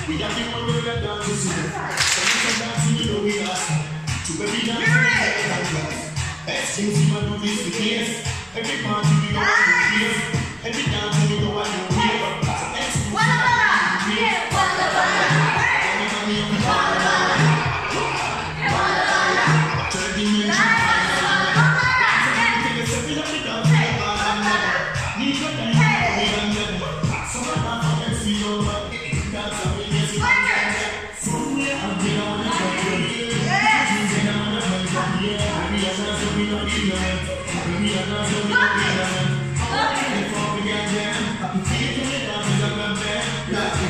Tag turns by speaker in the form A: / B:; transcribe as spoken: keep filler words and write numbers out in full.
A: We got the one we got down to see. So we come back to you know we are. To every dance we got class. Best things we do this for years. Every party we go to years. Every dance we go out to years. So next we go to years. Walla walla. Everybody on the walla walla. Walla walla. Turkey music. Walla walla. Everything is every dance we dance. Walla walla. Need your dance. We dance them. Some of them can see your love. Dance and we dance. I'm the only one. Yeah.